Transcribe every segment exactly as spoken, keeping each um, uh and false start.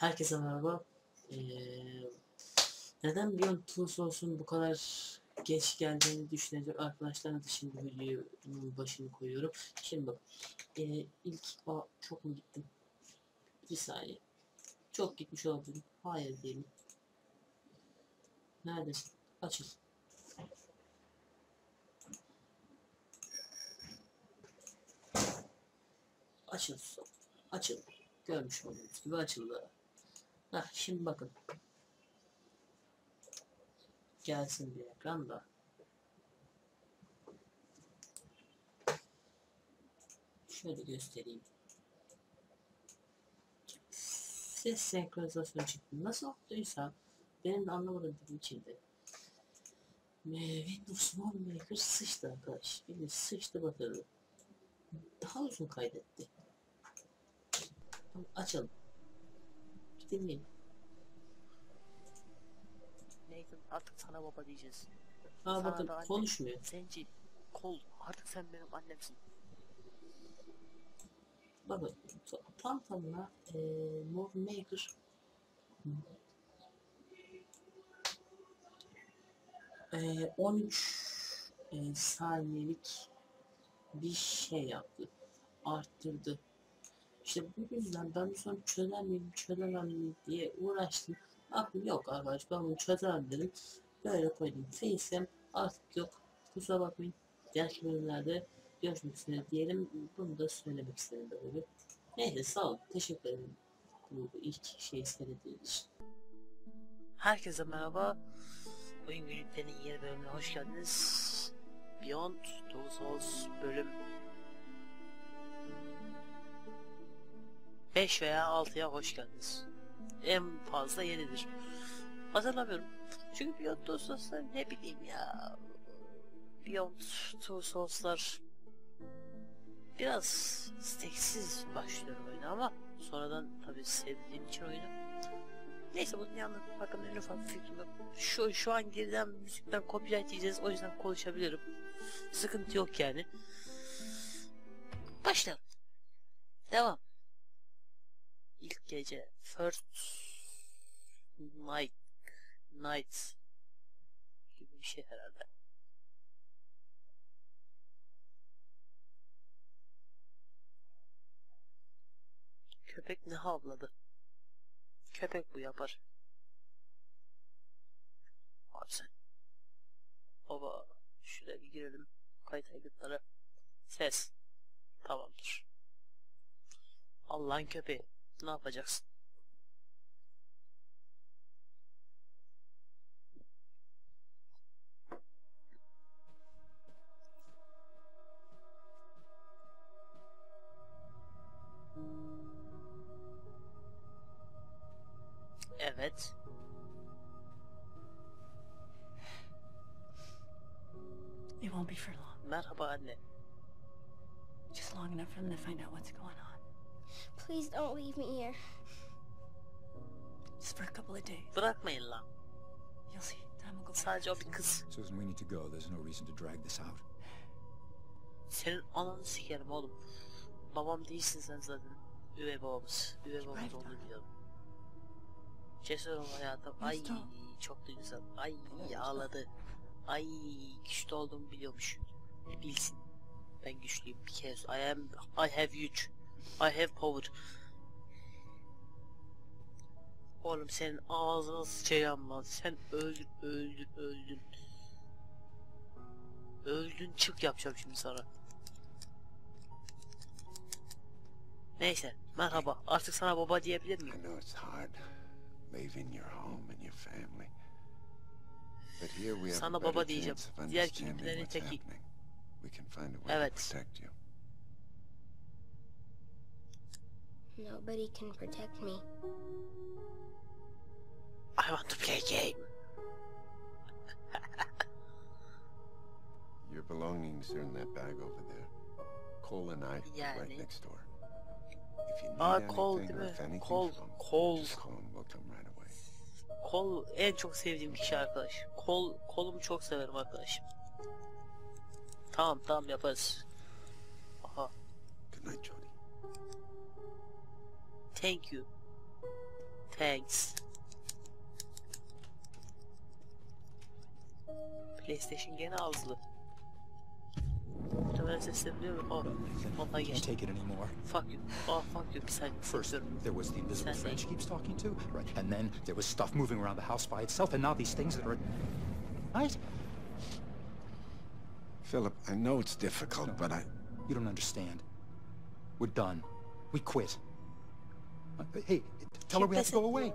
Herkese merhaba. Ee, neden Beyond Two Source'un bu kadar geç geldiğini düşünecek arkadaşlarına da şimdi videonun başını koyuyorum. Şimdi bak. Ee, ilk a, çok mu gittim? Bir saniye. Çok gitmiş olabilirim. Hayır diyelim. Neredesin? Açıl. Açıl. Açıl. Görmüş olduğunuz gibi açıldı. Heh, şimdi bakın. Gelsin bir ekran da. Şöyle göstereyim. Ses senkronizasyonu çıktı. Nasıl olduysa benim de anlamadığım bir biçimde. Ee, Windows Movie Maker sıçtı arkadaş. Bir sıçtı batırdı. Daha uzun kaydetti. Tamam, açalım. Dinleyin. Nathan artık sana baba diyeceğiz. Aa Sana bakın da anne, konuşmuyor. Zenci, Kol artık sen benim annemsin. Bakın tam tamına e, Movie Maker e, on üç e, saniyelik bir şey yaptı. Arttırdı. İşte bu yüzden ben bu sorunu çözer miyim, çözemem miyim diye uğraştım. Aklım yok arkadaş, ben bunu çözemem dedim. Böyle koydum. Facecam artık yok. Kusura bakmayın. Diğer bölümlerde görüşmek üzere diyelim. Bunu da söylemek istedim böyle. Neyse sağ olun. Teşekkür ederim. Bu ilk şeyi seyrettiğiniz için. Herkese merhaba. Oyun günlüklerinin yeni bölümüne hoş geldiniz. Beyond Two Souls bölüm beş veya altıya hoş geldiniz. En fazla yedidir. Hatırlamıyorum. Çünkü Beyond Two Souls'lar ne bileyim ya. Beyond Two Souls'lar biraz steksiz başlıyorum oyuna ama sonradan tabii sevdiğim için oyunu. Neyse bunun yanında hakkında en ufak bir fikrim yok. Şu, şu an geriden müzikten copyright yiyeceğiz, o yüzden konuşabilirim. Sıkıntı yok yani. Başlayalım. Devam. İlk gece. First night. Night. Gibi bir şey herhalde. Köpek ne havladı? Köpek bu yapar. Abi sen. Baba. Şuraya bir girelim. Kayıt aygıtlara. Ses. Tamamdır. Allah'ın köpeği. Ne yapacaksın? Evet. It won't be for long. Merhaba anne. Just long enough for them to find out what's going on. Please don't leave me here. Just for a couple of days. Bırakmayın lan. You'll see. Time will go by. Sadece o bir kız. Susan, we need to go. There's no reason to drag this out. Senin ananı sikerim oğlum. Babam değilsin sen zaten. Üvey babamız. Üvey babamız olduğunu biliyorum. Cesur ol hayatım. Ay çok da güzel. Ay ağladı. Ay güçlü olduğumu biliyormuş. Bilsin. Ben güçlüyüm bir kez. I am. I have huge. I have power. Oğlum senin ağzına sıçacağım lan. Sen öldün öldün öldün. Öldün çık yapacağım şimdi sana. Neyse merhaba. Artık sana baba diyebilir I miyim? know it's hard leaving your home and your family. But here we have Sana a baba better diyeceğim. chance of Diğer understanding kimlilerin what's teki. happening. We can find a way Evet. to protect you. Nobody can protect me. I want to play a game. Your belongings are in that bag over there. Cole and I are Yani. right next door. If you need Aa Cole anything değil or if mi? anything's Cole, wrong, Cole, just call and we'll come right away. Cole en çok sevdiğim kişi arkadaş. Cole, Cole'umu çok severim arkadaşım. Tamam tamam yaparız. Aha. Good night, Jody. Thank you. Thanks. PlayStation gene ağızlı. Muhtemelen seslenebiliyor mu? Oh, vallahi I can't geçti. take it anymore. Fuck you. Oh fuck you. Bir saniye. First, Sesliyorum. there was the invisible Sen friend de- she keeps talking to, right? And then there was stuff moving around the house by itself, and now these things that are... Right? Philip, I know it's difficult, but I... You don't understand. We're done. We quit. Uh, Hey, tell her we have to go away.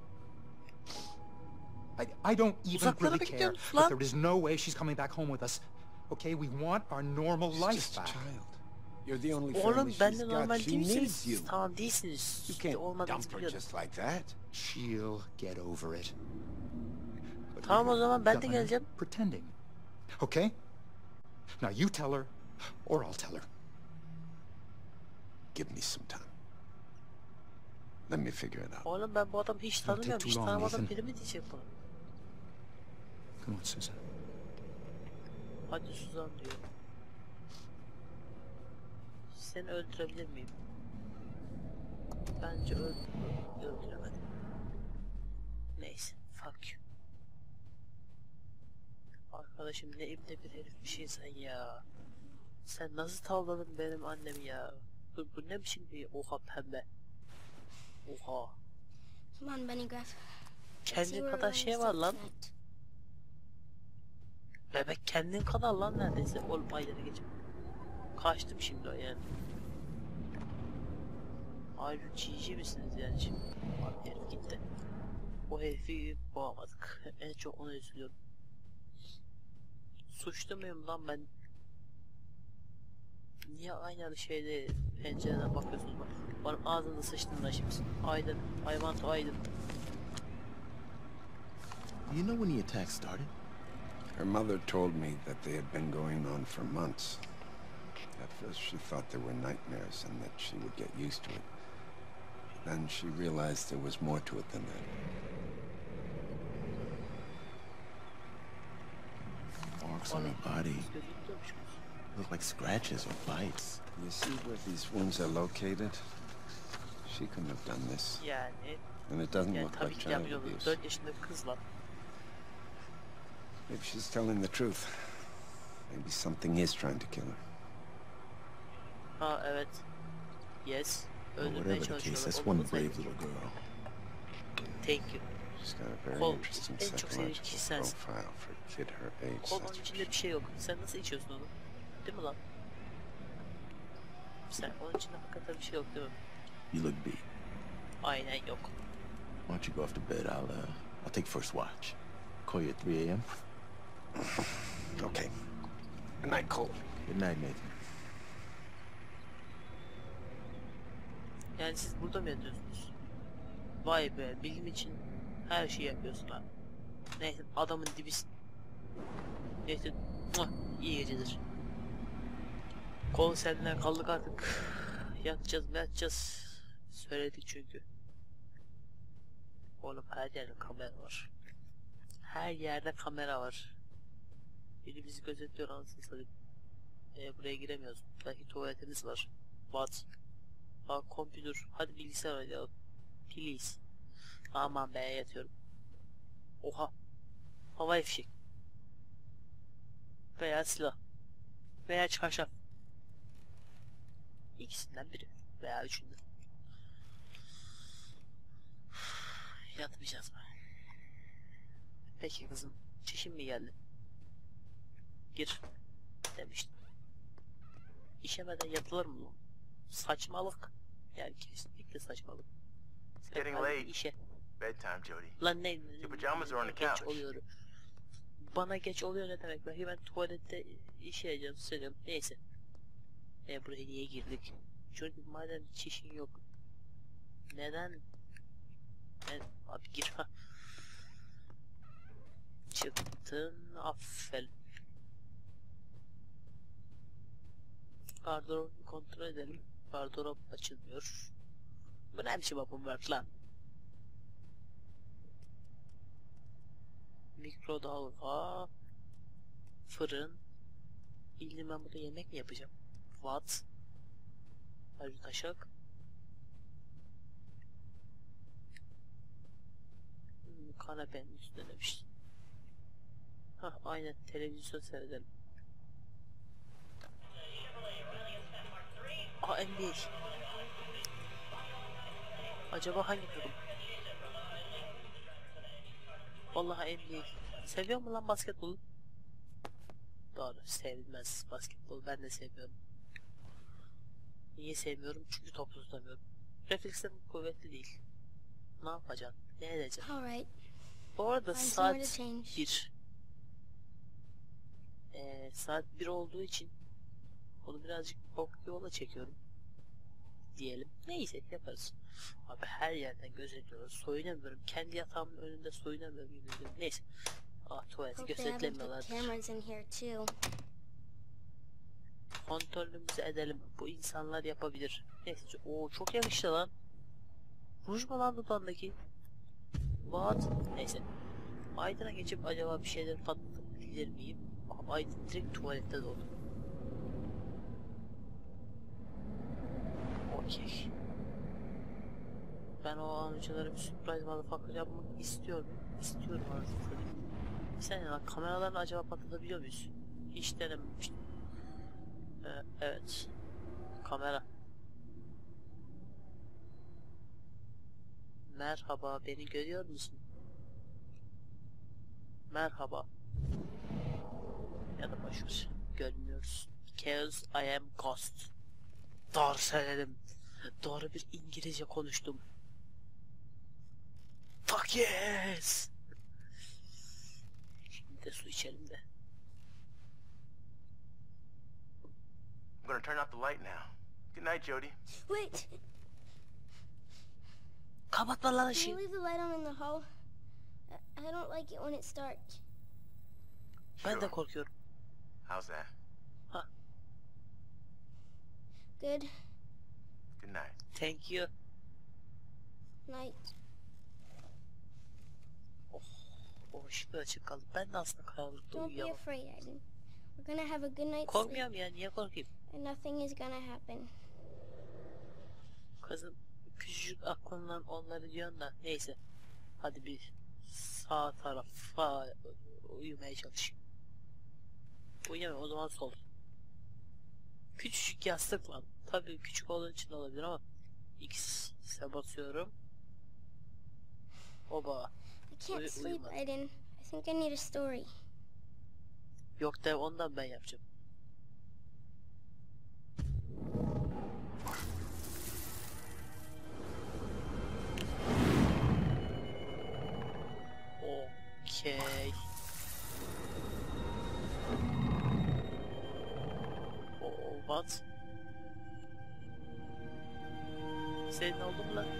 I, I don't even Uzaklara really mı care, gidiyorsun but lan? there is no way she's coming back home with us. Okay, we want our normal She's life just a back. child. You're the only Oğlum family she's benle got. normal She değil needs misiniz? you. Tamam değilsiniz. You can't Olmadığınızı dump her biliyorum. just like that. She'll get over it. But Tamam, o zaman ben de done geleceğim. Pretending. Okay? Now you tell her, or I'll tell her. Give me some time. Let me figure it out. Oğlum ben bu adamı hiç Don't take tanımıyorum. too Hiç long, tanımadan Ethan. biri mi diyecek bana? Come on, Susan. Hadi Suzan diyor. Seni öldürebilir miyim? Bence öl öldüremedim. Neyse, fuck you. Arkadaşım ne ibne bir herif bir şey sen ya. Sen nasıl tavladın benim annemi ya? Bu, bu ne biçim bir oha pembe. Oha. Come on, Benny Gruff. Let's see Kendin where kadar we're şey gonna var start lan. tonight. Bebek kendin kadar lan neredeyse. Ol payları geçip. Kaçtım şimdi o yani. Ayrıca cici misiniz yani şimdi? Abi herif gitti. O herifi boğamadık. En çok ona üzülüyorum. Suçlu muyum lan ben? Niye aynı şeyde pencereden bakıyorsunuz bak. Bana ağzında sıçtın lan şimdi. Aydın. I want to Aydın. Do you know when the attack started? Her mother told me that they had been going on for months. At first she thought they were nightmares and that she would get used to it. Then she realized there was more to it than that. Marks on her body look like scratches or bites. You see where these wounds are located? She couldn't have done this. Yani, And it doesn't yani look tabii like ki child yapıyordu. abuse. dört yaşında bir kız lan. Maybe she's telling the truth. Maybe something is trying to kill her. Ha evet. Yes. But Öldürmeye whatever the case, çalışıyorlar. that's Onu one da brave sayın. little girl. Thank you. She's got a very Kol, interesting en çok sevdiğim psychological kişi sensin. profile for a kid her age. Kolonun That's for içinde sure. bir şey yok. Sen nasıl içiyorsun onu? Değil mi lan? Sen onun içinde hakikaten bir şey yok değil mi? You look beat. Aynen yok. Why don't you go off to bed? I'll uh, I'll take first watch. Call you at three A M Okay. Good night, Cole. Good night, Nathan. Yani siz burada mı yatıyorsunuz? Vay be, bilim için her şeyi yapıyorsun abi. Neyse, adamın dibisin. Neyse, muah, iyi geceler. Kol senden kaldık artık. Yatacağız mı yatacağız. Söyledik çünkü. Oğlum her yerde kamera var. Her yerde kamera var. Biri bizi gözetliyor anasını satayım. Ee, buraya giremiyoruz. Belki tuvaletimiz var. What? Aa, kompütür. Hadi bilgisayar oynayalım. Please. Aman be, yatıyorum. Oha. Havai fişek. Veya silah. Veya çarşaf. İkisinden biri. Veya üçünden. Yatmayacağız mı? Peki kızım. Çişin mi geldi? Gir. Demiştim. İşemeden yatılır mı? Saçmalık. Yani kesinlikle saçmalık. Sen Getting hadi late. işe. Bedtime, Jody. Lan ne? Your pajamas are on the geç couch. oluyor. Bana geç oluyor ne demek? Belki ben tuvalette işe yapacağım, söylüyorum. Neyse. E buraya niye girdik? Jody madem çişin yok. Neden? Ben, abi gir ha. Çıktın, aferin. Gardırobu kontrol edelim. Gardırop açılmıyor. Bu ne biçim yapım var lan? Mikrodalga, fırın. Bildim, ben burada yemek mi yapacağım? What? Ayrı taşak. Kanepenin üstünde demiştim. Hah aynen, televizyon seyredelim. Aa, N B A. Acaba hangi takım? Vallahi N B A. Seviyor mu lan basketbolu? Doğru, sevmez basketbol. Ben de sevmiyorum. Niye sevmiyorum? Çünkü topu tutamıyorum. Reflekslerim kuvvetli değil. Ne yapacaksın? Ne edeceksin? Alright. Bu arada Find somewhere to saat change. bir. Ee, saat bir olduğu için onu birazcık bok yola çekiyorum diyelim. Neyse yaparız. Abi her yerden gözetliyoruz. Soyunamıyorum. Kendi yatağımın önünde soyunamıyorum. Neyse. Ah, tuvaleti Hope they haven't put gözetlemiyorlar. cameras in here too. Kontrolümüzü edelim. Bu insanlar yapabilir. Neyse. Oo, çok yakıştı lan. Ruj mu lan dudağındaki? What? Neyse. Aydın'a geçip acaba bir şeyler patlatabilir miyim? Aha, Aydın direkt tuvalette doğdu. Okey. Ben o amcalara bir surprise motherfucker yapmak istiyorum. İstiyorum anasını satayım. Bir saniye lan, kameralarını acaba patlatabiliyor muyuz? Hiç denememiştim. Ee, evet. Kamera. Merhaba, beni görüyor musun? Merhaba. Ya da boşver. Görmüyoruz. Because I am ghost. Doğru söyledim. Doğru bir İngilizce konuştum. Fuck yes! Şimdi de su içelim de. I'm gonna turn off the light now. Good night, Jody. Wait! Kapatma lan Can ışığı. you leave the light on in the hall? I, I don't like it when it's dark. Ben de Sure. korkuyorum. How's that? Good Good night. Thank you. night. O ışık da açık kaldı. Ben de aslında karanlıkta Don't be uyuyamam. afraid, Aiden. We're gonna have a good night's sleep, Korkmuyorum ya, niye korkayım? and nothing is gonna happen. Kızım küçücük aklından onları diyorsun da neyse. Hadi bir sağ tarafa uyumaya çalışayım. Uyuyamam, o zaman sol. Küçücük yastık lan. Tabii küçük olduğu için olabilir ama X'e basıyorum. Oba. I can't Uy- sleep, uyumadım. Aiden. I think I need a story. Yok de, ondan ben yapacağım. Okey. Oh, what? Senin oldu mu lan?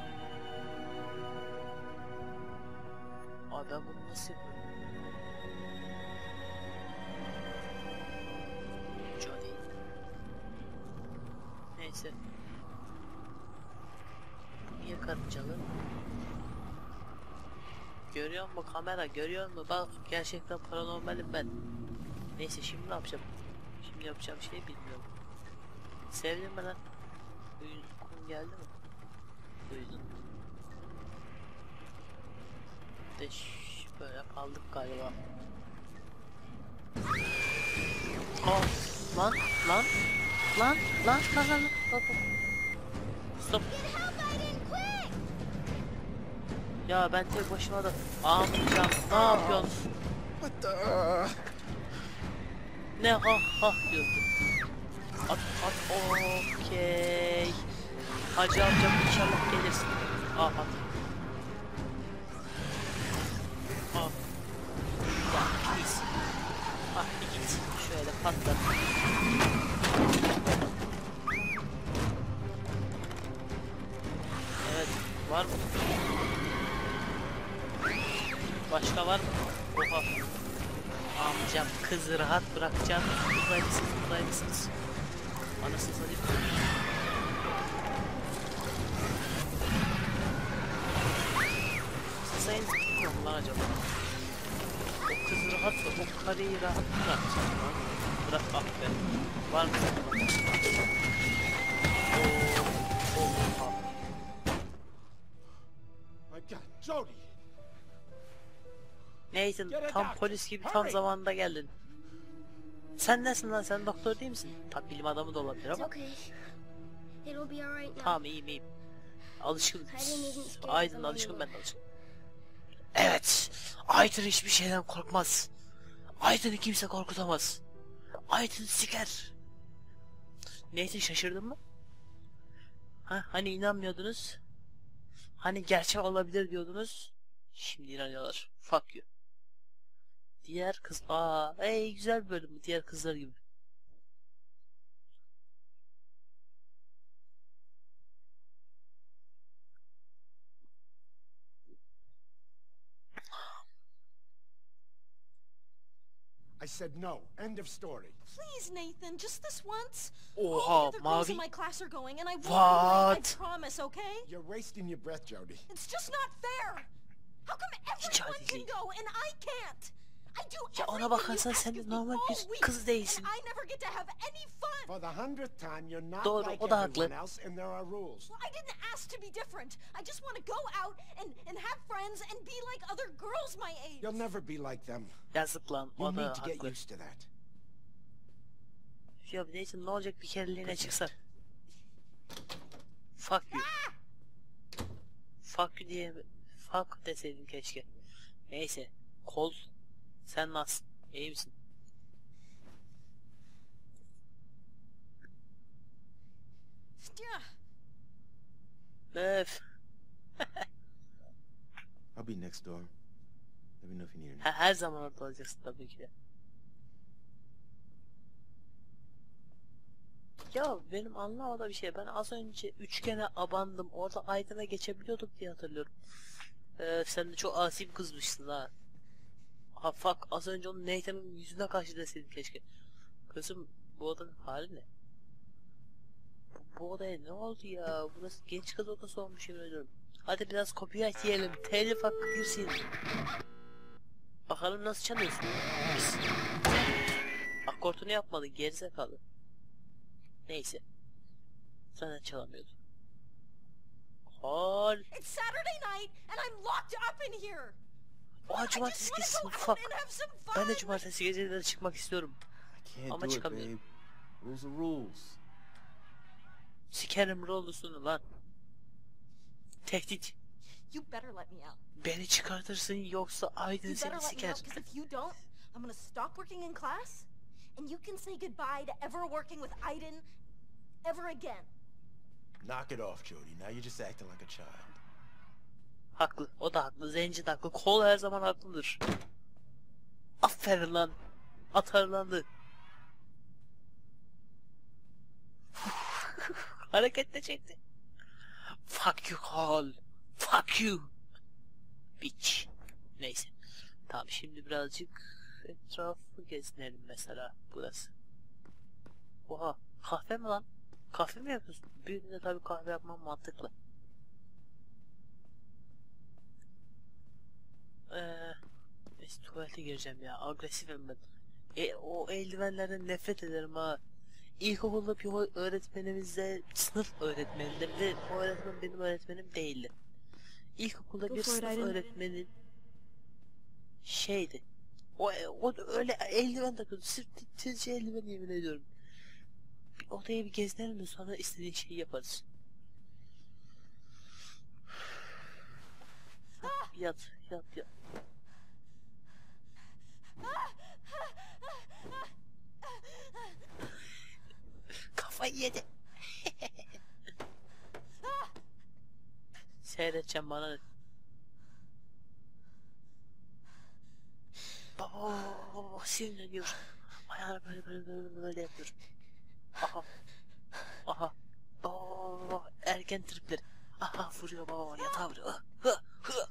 Abi ben bunu nasıl yapıyorum? Johnny. Neyse. Bu niye karıncalı? Görüyor musun kamera, görüyor musun? Bak gerçekten paranormalim ben. Neyse, şimdi ne yapacağım? Şimdi yapacağım şey bilmiyorum. Sevdin mi lan? Uykun geldi mi? Uyudun. De böyle kaldık galiba. Oh, lan lan lan lan lan lan lan. Stop. Ya ben tek başıma da amcam ne yapıyorsun? What the? Ne ha ha diyordu. At at okey. Hacı amcam inşallah gelirsin. Ah at. Ah. Ya please. Ah bir git. Şöyle patlat. Evet, var mı? Başka var mı? Oha. Amcam kızı rahat bırakacağım. Uzay mısınız, uzay mısınız? Anasını satayım. Siz sayınızı bilmiyor mu lan acaba? O kızı rahat bırak, o karıyı rahat bırakacağım lan. Bırak ah be. Var mı? Ooo. Oha. My God, Jody! Nathan tam polis gibi tam zamanında geldin. Sen nesin lan, sen doktor değil misin? Tabi bilim adamı da olabilir It's ama. okay. It'll be alright now. Tamam iyiyim iyiyim. Alışkın. Hayden isn't scared Aydın of alışkın, ben de anyone. alışkın. Evet. Aydın hiçbir şeyden korkmaz. Aydın'ı kimse korkutamaz. Aydın siker. Neyse, şaşırdın mı? Ha, hani inanmıyordunuz? Hani gerçek olabilir diyordunuz? Şimdi inanıyorlar. Fuck you. Diğer kız... Aa, ey güzel bir bölüm bu. Diğer kızlar gibi. I said no. End of story. Please, Nathan, just this once. Oha, All the other girls in mavi. my class are going, and I won't be What? late, I promise, okay? You're wasting your breath, Jody. It's just not fair. How come Hiç everyone adil can değil. go and I can't? I do Ya ona everything bakarsan you ask sen de of me normal all bir week, kız değilsin. and I never get to have any fun. For the hundredth time, you're not Doğru, like o da haklı. everyone else, and there are rules. Well, I didn't ask to be different. I just want to go out and, and have friends and be like other girls my age. You'll never be like them. Yazık lan, You o da need to get haklı. used to that. Ya neyse, ne olacak bir kereliğine çıksa. Fuck you. Fuck you diye fuck deseydim keşke. Neyse. Kol. Sen nasılsın? İyi misin? Yeah. Öf. I'll be next door. Let me know if you need anything. Ha, her zaman orada olacaksın tabii ki de. Ya benim anlamadığım bir şey. Ben az önce üçgene abandım. Orada Aydın'a geçebiliyorduk diye hatırlıyorum. Ee, sen de çok asi bir kızmışsın ha. Ha fuck, az önce onu Nathan'ın yüzüne karşı deseydin keşke. Kızım, bu odanın hali ne? Bu, bu odaya ne oldu ya? Burası genç kız odası olmuş, yemin ediyorum. Hadi biraz copyright yiyelim. Telif hakkı girsin. Bakalım nasıl çalıyorsun? Biz. Akortunu yapmadın, gerizekalı. Neyse. Zaten çalamıyordum. Hol. It's Saturday night and I'm locked up in here. Oha, I just cumartesi want to gitsin, go out fuck. and have some fun. Ben de cumartesi geceleri çıkmak istiyorum. I can't Ama do it, çıkamıyorum. babe. Rules are rules. Sikerim rollusunu lan. Tehdit. You better let me out. Beni çıkartırsın yoksa Aydın You better seni let me siker. out, because if you don't, I'm gonna stop working in class, and you can say goodbye to ever working with Aiden ever again. Knock it off, Jody. Now you're just acting like a child. Haklı. O da haklı. Zenci de haklı. Kol her zaman haklıdır. Aferin lan. Atarlandı. Hareket de çekti. Fuck you Kol. Fuck you. Bitch. Neyse. Tamam, şimdi birazcık etrafı gezinelim mesela. Burası. Oha. Kahve mi lan? Kahve mi yapıyorsun? Büyüdüğünde tabii kahve yapmam mantıklı. Eee... Neyse, tuvalete gireceğim ya. Agresifim ben. E, o eldivenlerden nefret ederim ha. İlkokulda bir öğretmenimizde, sınıf öğretmeninde, bir de o öğretmen benim öğretmenim değildi. İlkokulda bir Before sınıf I didn't- öğretmenin şeydi. O, o öyle eldiven takıyordu. Sırf tizce eldiven, yemin ediyorum. Bir odaya bir gezinelim de sonra istediğin şeyi yaparız. Yat, yat, yat. Kafayı yedi. Seyredeceğim bana. ne? Baba, baba sinirleniyor. Ayağını böyle böyle böyle böyle yapıyor. Aha. Aha. Baba, baba, erken tripleri. Aha, vuruyor baba, yatağa vuruyor. Ah, hı, hı.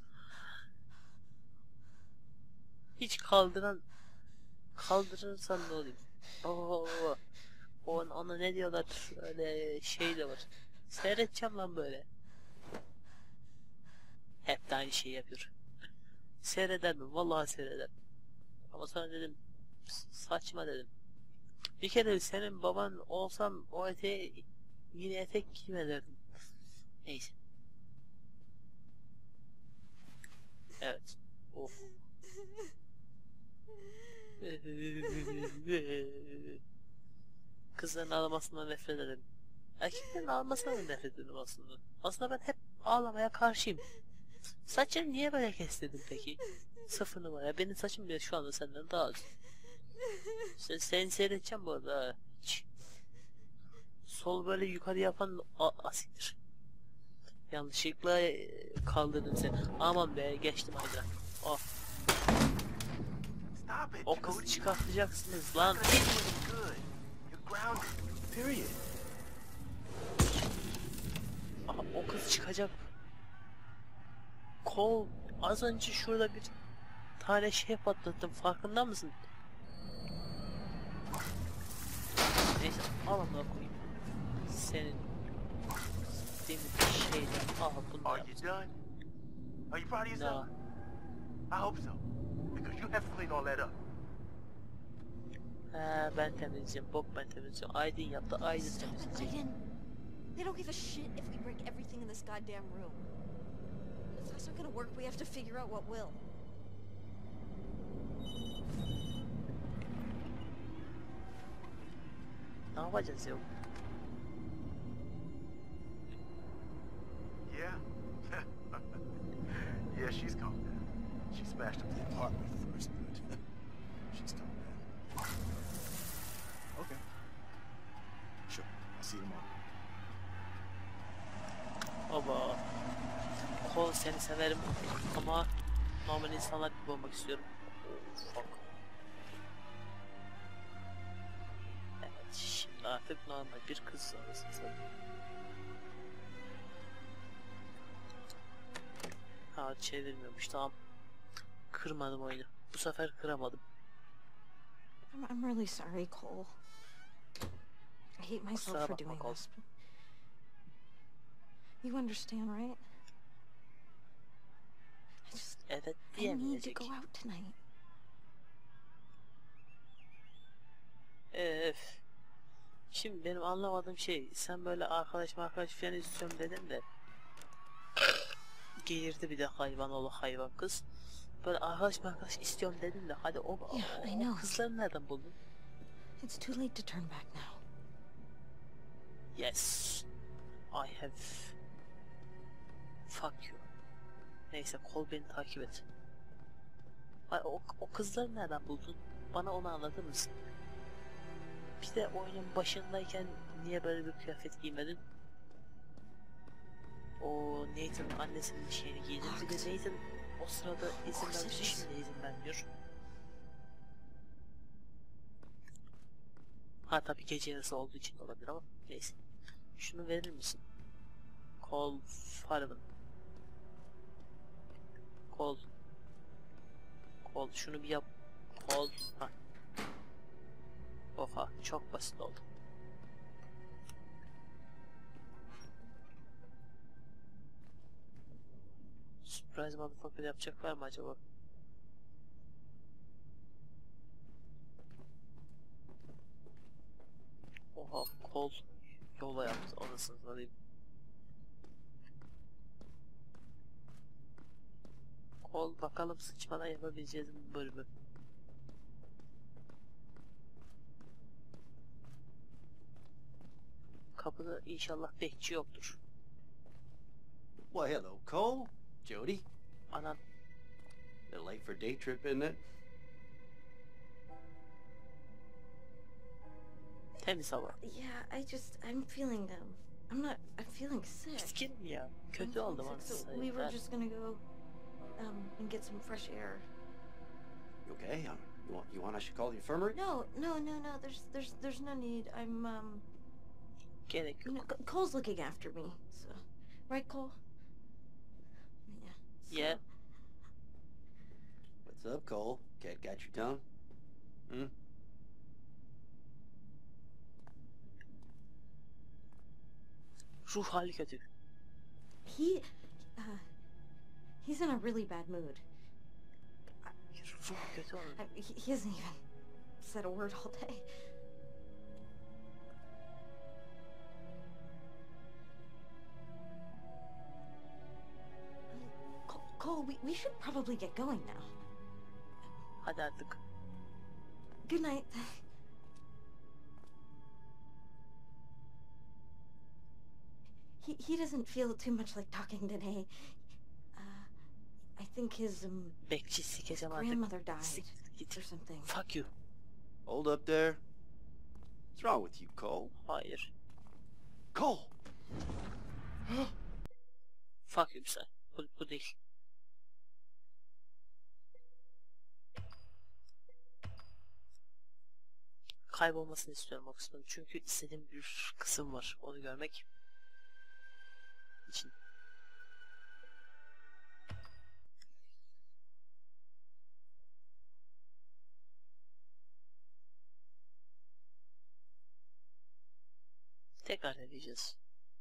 Hiç kaldıran kaldırırsan ne olayım? Oo, ona, ona ne diyorlar? Öyle şey de var. Seyredeceğim lan böyle. Hep de aynı şeyi yapıyor. Seyreder mi? Vallahi seyreder. Ama sonra dedim, saçma dedim. Bir kere senin baban olsam o eteği yine etek giyme derdim. Neyse. Evet. Of. Kızların ağlamasından nefret ederim. Erkeklerin ağlamasından da nefret ederim aslında. Aslında ben hep ağlamaya karşıyım. Saçını niye böyle kestirdin peki? Sıfır numara. Benim saçım bile şu anda senden daha az. Sen, seni seyredeceğim bu arada. Hiç. Sol böyle yukarı yapan asiktir. Yanlışlıkla kaldırdım seni. Aman be, geçtim ayda. Oh. O kızı çıkartacaksınız lan. Aha, o kız çıkacak. Kol, az önce şurada bir tane şey patlattım, farkında mısın? Neyse, al amına koyayım. Senin demir şeyden al bunu. Are you done? Are you proud of yourself? I hope so. Because you have to clean all that up. He, ben temizleyeceğim. Bok ben temizleyeceğim. Aydın yaptı. Aydın temizleyecek. Aiden, they don't give a shit if we break everything in this goddamn room. If that's not gonna work, we have to figure out what will. Ne yapacağız ya? Yeah? Yeah, she's calmed down. She smashed up the apartment first, but she's calmed down. Okay. Sure. I'll see you tomorrow. Baba. Kol, seni severim ama normal insanlar gibi olmak istiyorum. Fuck. Evet, şimdi artık normal bir kız arasında. Ha, çevirmiyormuş, tamam. Kırmadım oyunu. Bu sefer kıramadım. I'm, I'm really sorry, Cole. I hate myself Kusura for bakma, doing Cole. this, but you understand, right? I just Evet, I need to diyemeyecek. go out tonight. Öf. Şimdi benim anlamadığım şey, sen böyle arkadaş arkadaş falan istiyorum dedin de geğirdi bir de hayvan oğlu hayvan kız. Böyle arkadaş arkadaş istiyorum dedin de hadi o, o, Yeah, I o know. kızları nereden buldun? It's too late to turn back now. Yes, I have. Fuck you. Neyse, kol beni takip et. Ay, o, o kızları nereden buldun? Bana onu anlatır mısın? Bir de oyunun başındayken niye böyle bir kıyafet giymedin? O Nathan annesinin şeyini giydi. Bir de Nathan o sırada izin vermiş, şimdi izin vermiyor. Ha tabii gece yarısı olduğu için olabilir ama neyse. Şunu verir misin? Call Farman. Call. Call şunu bir yap. Call. Ha. Oha, çok basit oldu. Surprise motherfucker yapacaklar mı acaba? Oha, kol yola yaptı, anasını satayım. Kol, bakalım sıçmadan yapabileceğiz bu bölümü. Kapıda inşallah bekçi yoktur. Well, hello, Cole. Jody. Anan. They're late for day trip, isn't it? Temiz hava. Yeah, I just I'm feeling um I'm not I'm feeling sick. Piskin ya. Kötü I'm oldum feeling sick, so aslında. we were just gonna go um and get some fresh air. You okay? Um, you want you want I should call the infirmary? No, no, no, no. There's there's there's no need. I'm um Gerek you yok. know, C- Cole's looking after me. So, right, Cole? Yeah. So, Yeah. What's up, Cole? Cat got your tongue? Hmm? Ruh hali kötü. He uh he's in a really bad mood. Ruh kötü onun. I, he, he hasn't even said a word all day. Cole, Cole we, we should probably get going now. Hadi artık. Good night. He he doesn't feel too much like talking today. Uh, I think his um Bekçi sikeceğim artık. grandmother died Siktir git. or something. Fuck you. Hold up there. What's wrong with you, Cole? Hayır. Cole! Fuck you sen. Bu, bu değil. Kaybolmasını istiyorum o kısmın. Çünkü istediğim bir kısım var. Onu görmek için. Tekrar edeceğiz.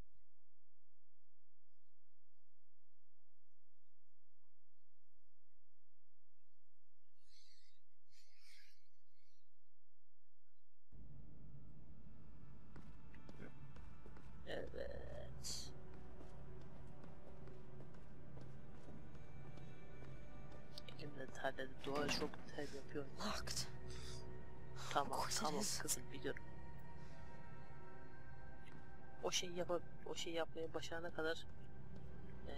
Evet. Elimde terledi. Doğa çok ter yapıyor. Locked. Tamam, Of course it tamam is. kızım biliyorum. O şeyi yapıp o şeyi yapmaya başarana kadar ee,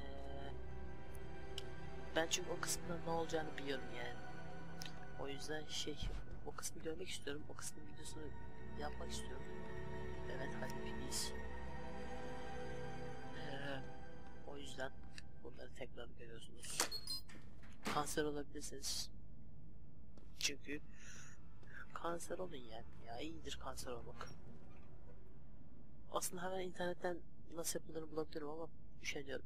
ben çünkü o kısmında ne olacağını biliyorum yani. O yüzden şey o kısmı görmek istiyorum. O kısmın videosunu yapmak istiyorum. Evet hadi please. Ee, o yüzden bunları tekrar görüyorsunuz. Kanser olabilirsiniz. Çünkü kanser olun yani. Ya iyidir kanser olmak. Aslında hemen internetten nasıl yapıldığını bulabilirim ama üşeniyorum.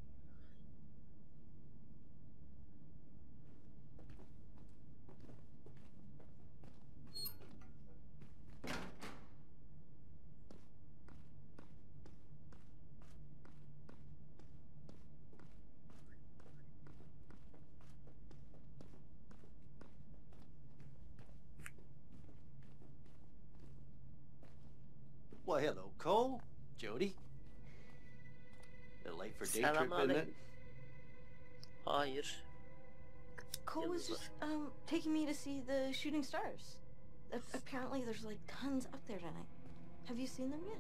Well, hello, Cole. Jody. They're late for day trip, isn't it? Selamünaleyküm. Hayır. Cole was just um taking me to see the shooting stars. A- apparently there's like tons up there tonight. Have you seen them yet?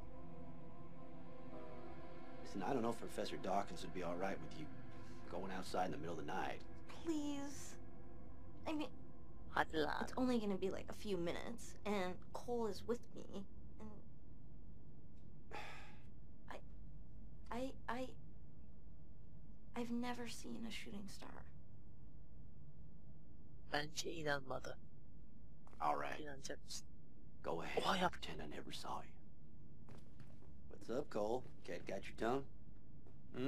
Listen, I don't know if Professor Dawkins would be all right with you going outside in the middle of the night. Please. I mean, Hadi lan. it's only gonna be like a few minutes, and Cole is with me, and I, I, I, I've never seen a shooting star. Bence inanmadı. All right, İnanacak mısın? go ahead. Oh, yeah. Pretend I never saw you. What's up, Cole? Cat got your tongue? Hmm?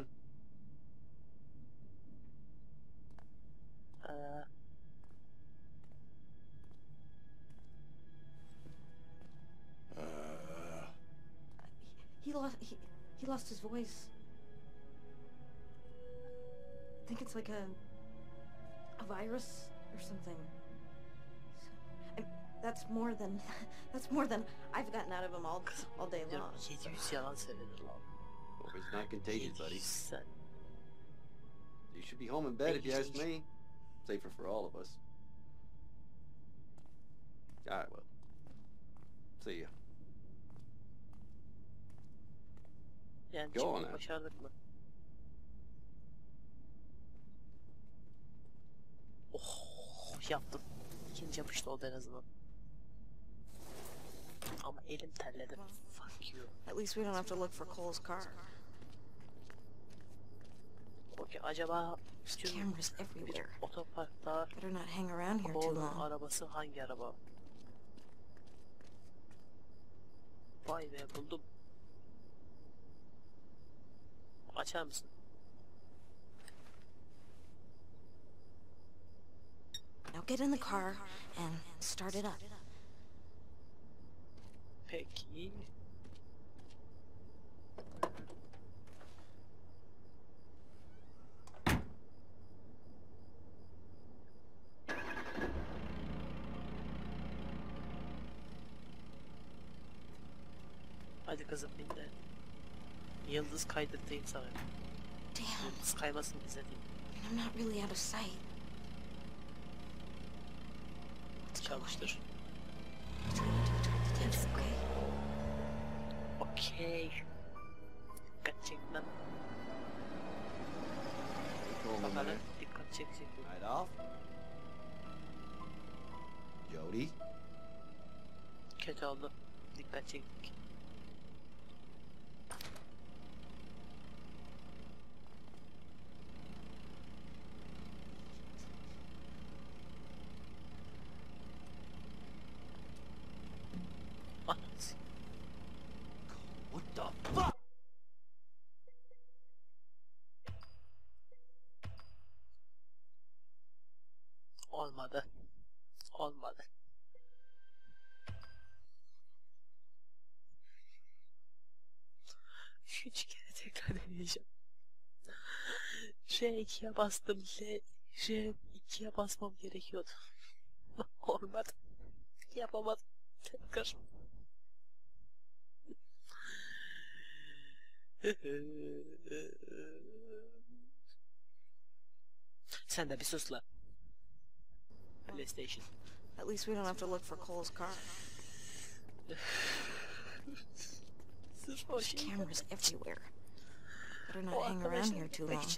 Ee, Uh, He lost. He, he lost his voice. I think it's like a, a virus or something. So, I, that's more than, that's more than I've gotten out of him all all day diyorum, long. yedi yüz yalan söyledi lan. Hope it's not contagious, buddy. yedi yüz sen. You should be home in bed if you ask me. Safer for all of us. All right, well. See ya. Yani Go on çıkmayı now. başardık mı? Oh yaptım. İkinci yapışta oldu en azından. Ama elim terledi. Fuck you. At least we don't have to look for Cole's car. Okey acaba There's tüm cameras bir everywhere. otoparkta Better not hang around here too Cole'un long. arabası hangi araba? Vay be buldum. Açar mısın? Now get in the car and start it up. Peki. Hadi kızım bin de. Yıldız kaydırtayım sana. Damn, Yıldız kaymasını izleteyim. I'm not really out of sight. Let's go. Çalıştır. It's okay. Okey. Dikkat çekmem. Cool, my Bakalım man. dikkat çekecek. Right off. Jody. Kötü oldu. Dikkat çektik. Anasını. What the fuck? Olmadı. Olmadı. Üç kere tekrar deneyeceğim. R ikiye bastım. L, R ikiye basmam gerekiyordu. Olmadı. Yapamadım. Tekrar. Sen de bir sus lan. PlayStation. At least we don't have to look for Cole's car. Sırf o There's şey. cameras everywhere. Better O not hang around arkadaşlar here too gitmek long. için.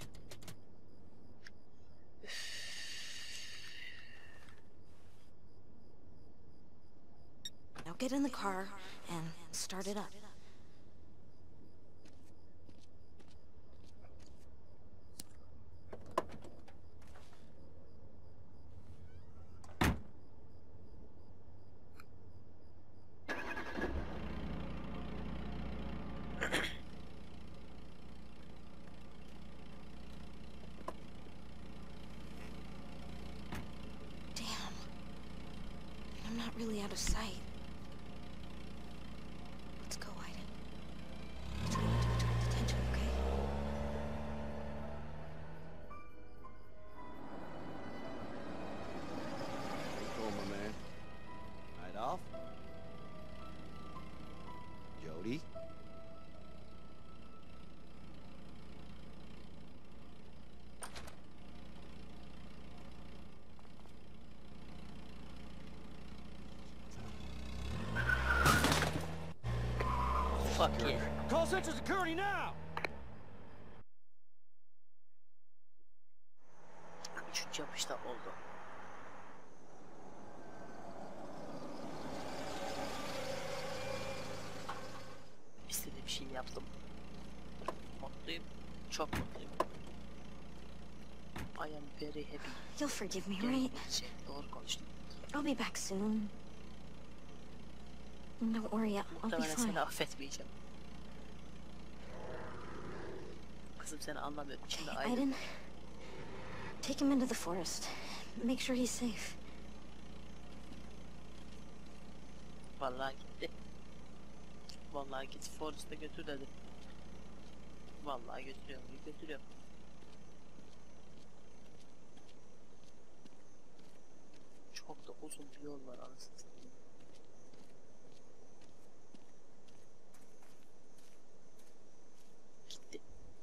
Now get in the car and start it up. Damn. I'm not really out of sight. Let's go, Aiden. Attention, okay? Cool, my man. Right off. Jody. Fuck yeah. Call Central Security now! Üçüncü yapışta oldu. İstediğim şeyi yaptım. Mutluyum. Çok mutluyum. I am very happy. You'll forgive me, Gene right? şey, doğru konuştum. I'll be back soon. Don't worry, I'll be Muhtemelen fine. seni affetmeyeceğim. Kızım seni anlamıyorum. Şimdi Okay, ayrı. Aiden, take him into the forest. Make sure he's safe. Vallahi gitti. Vallahi git Forrest'a götür dedi. Vallahi götürüyorum, götürüyorum. Çok da uzun bir yol var anasını satayım. Gitti.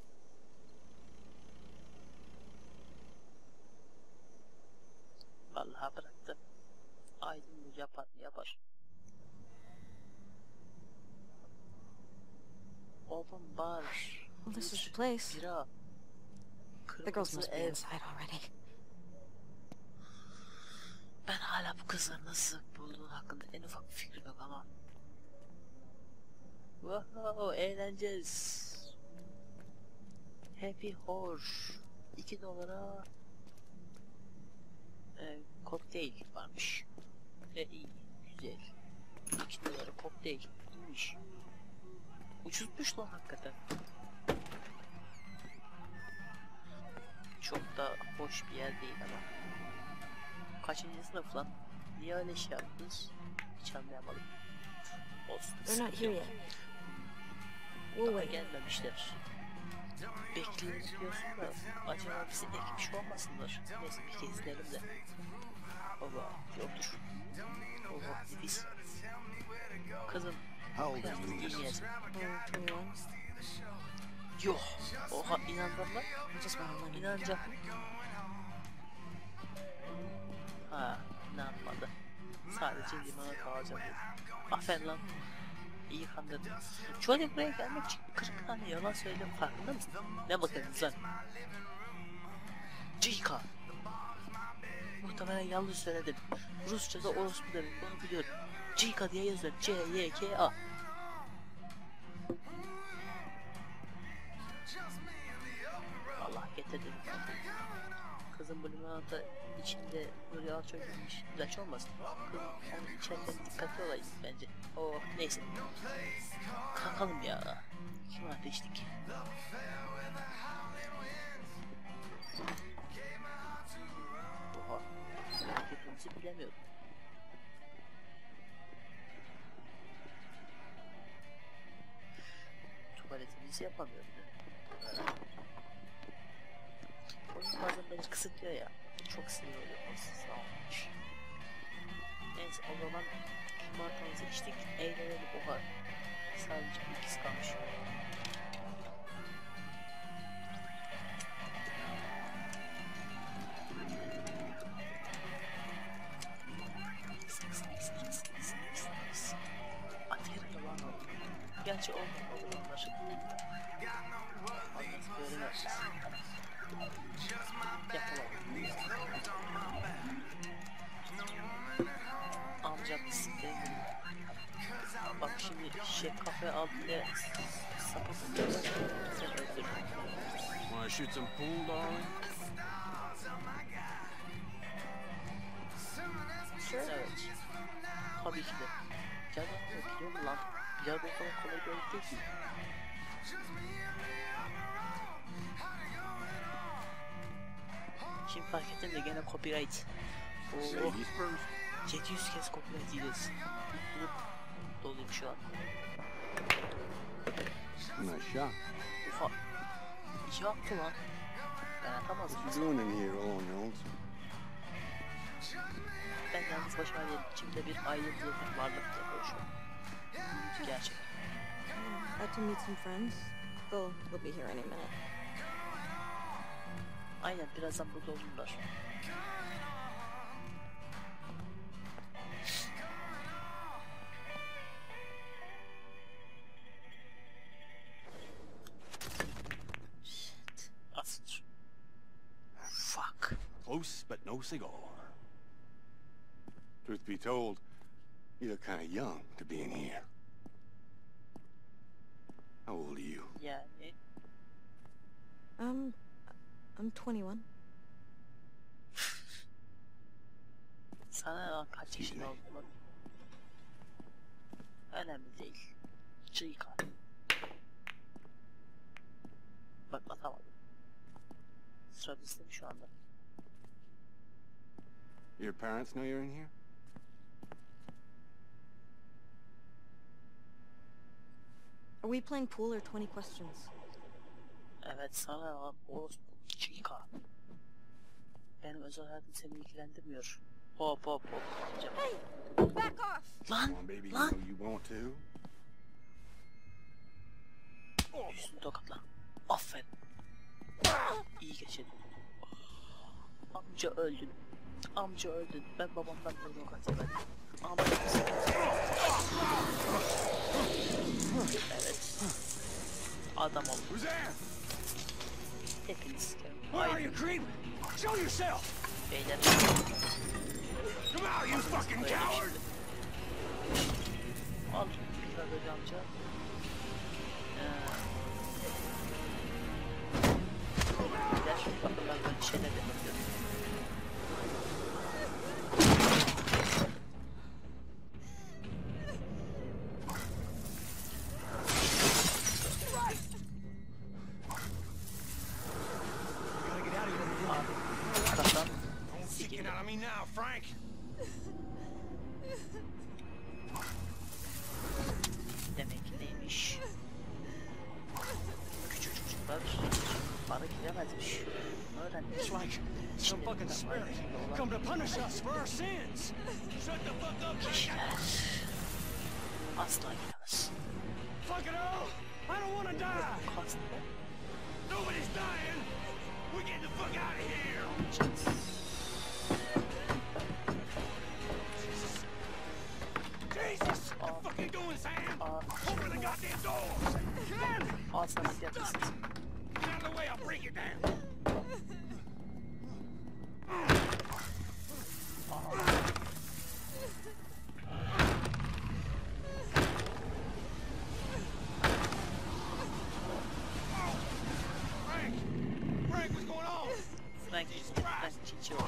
Vallahi bıraktı. Aydın bu yapar yapar. Oğlum bar. Well, this is the place. Bira. The girls Kırmızı must be ev. inside already. Ben hala bu kızları nasıl bulduğun hakkında en ufak bir fikrim yok ama. Wow, eğleneceğiz. Happy Horse. iki dolara e, kokteyl varmış. E, iyi, güzel. iki dolara kokteyl. İyiymiş. Ucuzmuş lan hakikaten. Çok da hoş bir yer değil ama. Kaçıncı sınıf lan? Niye öyle şey yaptınız? Hiç anlayamadım. Olsun. They're not here yet. We'll Daha wait. gelmemişler. Bekliyoruz diyorsun da acaba bizi ekmiş olmasınlar. Neyse bir kez izleyelim de. Baba yoktur. Baba biz. Kızım. How old are kıyafet you? giymeyelim. Uh, twenty-one. Yok. Oha inandım lan. I just want a lemon. İnanacak. Ha inanmadı. Sadece limana kalacağım. Aferin lan. İyi kandırdın. Çocuk buraya gelmek için kırk tane yalan söyledim, farkında mısın? Ne bakıyorsunuz lan? Cika. Muhtemelen yanlış söyledim. Rusça'da orospu demek, onu biliyorum. Cika diye yazılır. C Y K A. Allah getirdim. Kızın bu limonata içinde böyle yağ çökmüş. İlaç olmasın. Kızım onu içerken dikkatli olayım bence. Oh neyse. Kalkalım ya. Kim ateştik? Oha. Hepimizi bilemiyorum. Tuvaletimizi yapamıyorum. Oyun bazen beni kısıtlıyor ya. Çok sinir oluyor. Sağ olmuş. Neyse o zaman limonatımızı içtik. Eğlenelim o kadar. Sadece bir ikisi kalmış. Aferin olan oldu. Gerçi oldu olur onlar. Anlasın böyle versin. Yapalım. Amcam siktirin gibi. Bak şimdi şey kafe altında sapıp sen öldür. Wanna shoot some pool, darling? Evet. Tabii ki de. Gel bak biliyor musun lan? Ya bu kadar kolay bir oyun değil ki. Şimdi fark ettim de gene copyright. Oo. yedi yüz kez copyright yiyeceğiz. Mutluluk doluyum şu an. Nice shot. Oha. İki attı lan. Ben atamazdım. What you doing in here all on your own? Ben yalnız başıma değil. İçimde bir aile diye bir varlıkla konuşuyorum. Gerçek. I had to meet some friends. They'll, they'll be here any minute. Aynen birazdan burada olurlar. Shit. Asıl. Fuck. Close, but no cigar. Truth be told, you look kind of young to be in here. How old are you? Yani. Um, I'm twenty-one. Sana kaç yaşında oldun? Önemli değil. Çıkar. Bak atamadım. Sıra bizde şu anda. Your parents know you're in here? Are we playing pool or twenty questions? Evet sana o çıkar. Benim özel hayatım seni ilgilendirmiyor. Hop hop hop. Hey, back off! Lan! Come on, baby, you Lan! know you want to. Üstünü tokatla. Aferin. İyi geçirdin. Amca öldün. Amca öldün. Ben babamdan bir tokat yemedim. Amca evet. Adam ol. Hepiniz sikerim. Where are you, creep? Show yourself! Beyler. Come out, you fucking coward! Al. Biraz önce amca. Beyler. Bakın ben böyle şeyler de yapıyorum. Get out of me now, Frank! Demek ki neymiş? Küçük çocuklar para giremezmiş. Öğrenmiş. It's like some fucking spirit come to punish us for our sins. Shut the fuck up, Kişiler asla giremez. fuck it all! I don't want to die! Kastı. Nobody's dying! We're getting the fuck out of here! Ben çiçi oldum.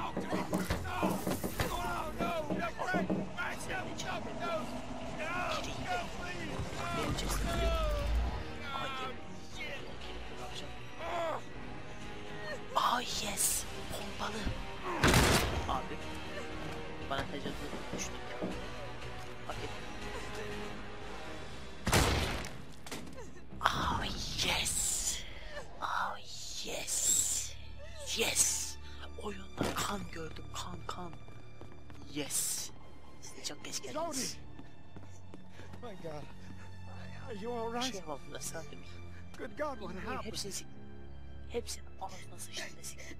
Sen de çiçi oldun. Gireyim. Benim cesim gireyim. Ay gelin. Ay yes. Pompalı. Abi. Bana tecavüz düştü. Hak ettim. Oh yes. Oh yes. Yes. Oyunda kan gördüm. Kan kan. Yes. Siz çok geç geldiniz. My God. Are you all right? Şey yapalım da sakin. Good God, what happened? Hepsini siktim. Hepsini ağzına sıçtığında siktim.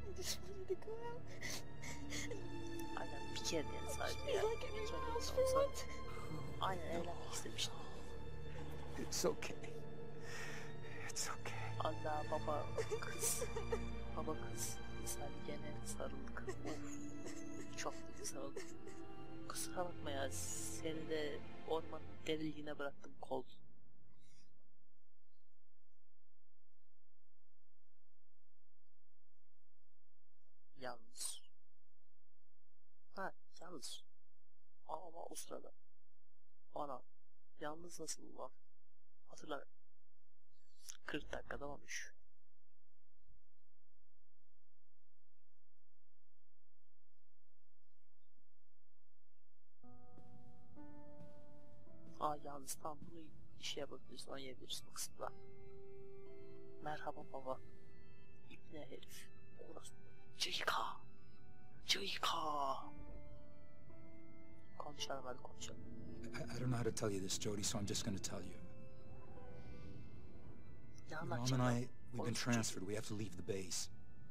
Aynen bir kere yani sadece ya. Bir kere olsa. Aynen evlenmek istemiştim. It's okay. It's okay. Allah baba kız. Baba kız. Misal gene sarıldık. Of. Çok sarıldık. Kusura bakma ya. Seni de ormanın derilliğine bıraktım kol. Yalnız. Ha yalnız. Ama o sırada. Ana. Yalnız nasıl var? Hatırlamıyorum. kırk dakikada olmuş. Aa yalnız tam bunu işe yapabiliriz, oynayabiliriz bu kısımda. Merhaba baba. İbne herif. Orası. Cıyka. Cıyka. Konuşalım hadi konuşalım. I, I don't know how to tell you this, Jody, so I'm just going to tell you. Your mom and I, we've been transferred. We have to leave the base.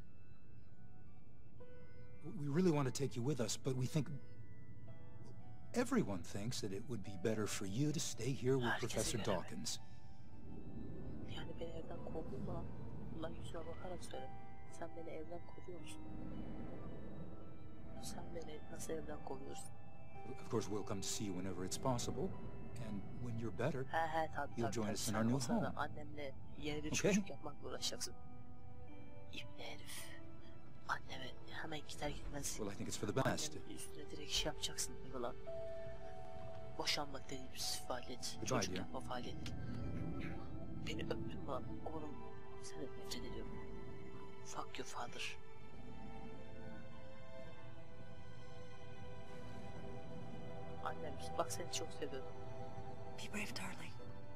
We really want to take you with us, but we think... Everyone thinks that it would be better for you to stay here with Professor Dawkins. Yani beni evden kovdun mu lan? Ulan yüzüne bakarak söyle. Sen beni evden kovuyor musun? Sen beni nasıl evden kovuyorsun? Of course, we'll come to see you whenever it's possible. And when you're better, he he tabi you'll tabi join tabi. us in our new home. Annemle yeni bir Okay? çocuk yapmakla uğraşacaksın. İbne herif. Anneme hemen gider gitmez. Well, I think it's for the best. Annemin üstüne direkt şey yapacaksın değil mi lan? Boşanmak dediğimiz faaliyet. Goodbye, Çocuk dear. yapma faaliyeti. Beni öptün mü lan? Oğlum seni nefret ediyorum. Fuck your father. Annem bak seni çok seviyorum. Be brave, darling.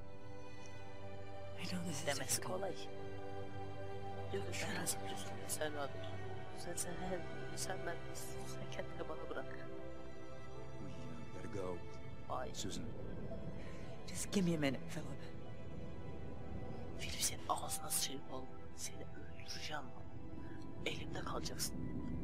I know this is Demesi difficult. kolay. Yok yok sen nasıl biliyorsun? Sen rahat ol. Sen sen sen sen ben sen kendini bana bırak. We uh, gotta go. Ay. Susan. Just give me a minute, Philip. Filip senin ağzına sıçayım oğlum. Seni öldüreceğim. Elimde kalacaksın.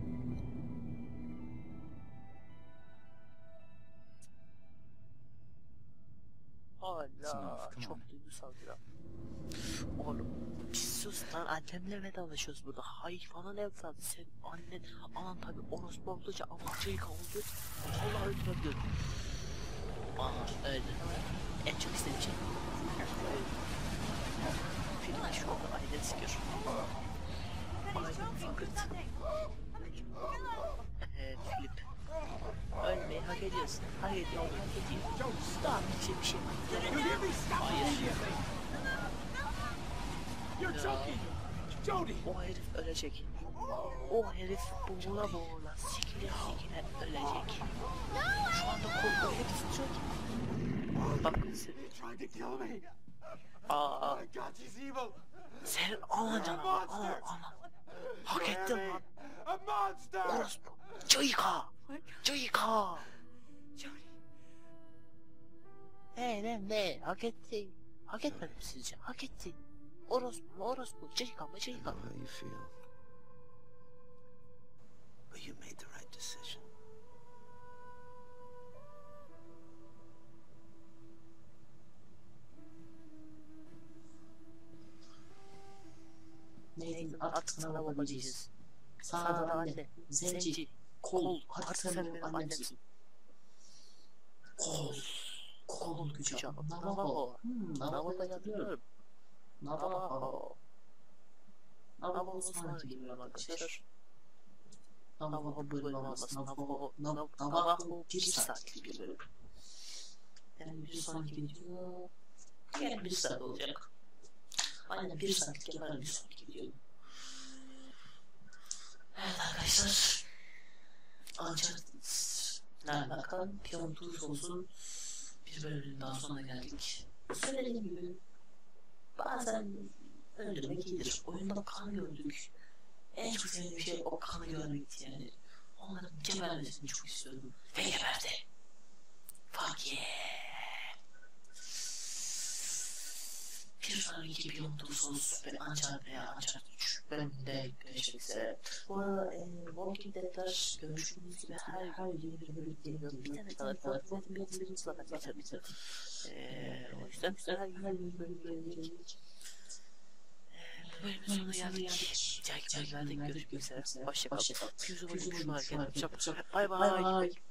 Allah çok duygusal bir an. Oğlum biz sus lan annemle vedalaşıyoruz burada. Hayvanın evladı sen annen anan tabi orospu oldukça avcıyı kaldı. Allah öldürebilir. Aa öyle. En çok istediğim şey. Filip şu anda aileni sikiyor. Aileni fakat. Eee Filip. Ölmeyi hak ediyorsun. Hak ediyor, hak ediyor. Daha bir şey bir şey var. Hayır. Ya, o herif ölecek. O herif boğula boğula, sikile sikile ölecek. Şu anda korkuyor, hep sıçacak. Bak sen. Aa. Senin anan canavar, anan anan. Hak ettin lan. Orospu. Cıyka. Cıyka. Ne ne ne hak ettin. Hak etmedin mi sizce? Hak ettin. Orospu mu orospu? Cıyka mı cıyka? I know how you feel. But you made the right decision. Neydi? Artık sana babacıyız. Sana da anne. Zenci. Kol. Artık sen benim annemsin. Kol. Kol gücü. Navajo. Hmm, Navajo'yu hatırlıyorum. Navajo. Navajo sonra geliyorum arkadaşlar. Navajo bölümü olması. Navajo, Nav- Navajo bir saatlik bir bölüm. Yani bir sonraki video diğer bir saat olacak. Aynen bir saatlik yaparım bir sonraki video. Evet arkadaşlar. Uncharted'la alakalı Beyond Two Souls'un bir bölümünün daha sonuna geldik. Söylediğim gibi bazen öldürmek iyidir. Oyunda kan gördük. En çok sevdiğim şey o kanı görmekti yani. Onların gebermesini çok istiyordum. Ve geberdi. Fuck yeah. Bir sonraki Beyond Two Souls ve Uncharted veya Uncharted üç bölümünde görüşmek üzere. Bu arada e, Walking Dead'ler görüştüğünüz gibi her her yeni bir bölüm geliyor. Bir tane kadar Walking Dead'in bir bölümü zaten biter biter. Eee o yüzden her yeni bir bölüm gelecek. Bölümün sonuna geldik. Diğer bölümlerde görüşmek üzere. Hoşçakalın. Yüzü başım şu an. Bye bye.